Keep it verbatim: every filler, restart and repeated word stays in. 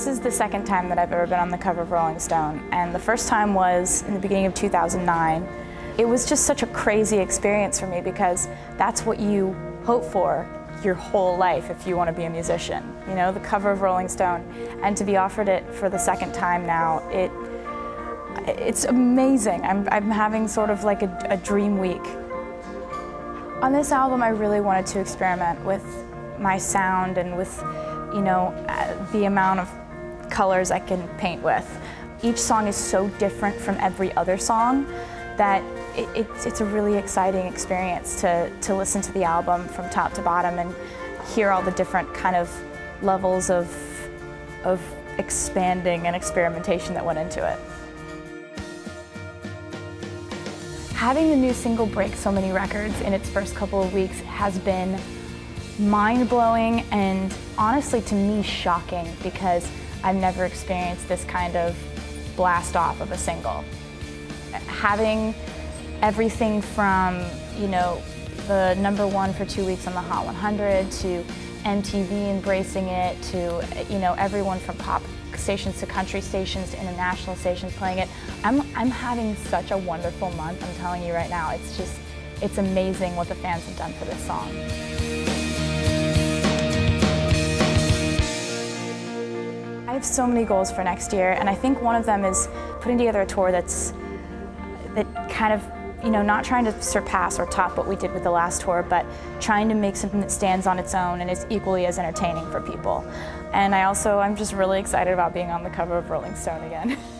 This is the second time that I've ever been on the cover of Rolling Stone, and the first time was in the beginning of two thousand nine. It was just such a crazy experience for me because that's what you hope for your whole life if you want to be a musician. You know, the cover of Rolling Stone, and to be offered it for the second time now, it it's amazing. I'm, I'm having sort of like a, a dream week. On this album, I really wanted to experiment with my sound and with, you know, the amount of colors I can paint with. Each song is so different from every other song that it, it, it's a really exciting experience to, to listen to the album from top to bottom and hear all the different kind of levels of, of expanding and experimentation that went into it. Having the new single break so many records in its first couple of weeks has been mind-blowing and honestly to me shocking because I've never experienced this kind of blast off of a single. Having everything from, you know, the number one for two weeks on the Hot one hundred to M T V embracing it to, you know, everyone from pop stations to country stations to international stations playing it. I'm, I'm having such a wonderful month, I'm telling you right now. It's just, it's amazing what the fans have done for this song. I have so many goals for next year, and I think one of them is putting together a tour that's, that kind of, you know, not trying to surpass or top what we did with the last tour, but trying to make something that stands on its own and is equally as entertaining for people. And I also, I'm just really excited about being on the cover of Rolling Stone again.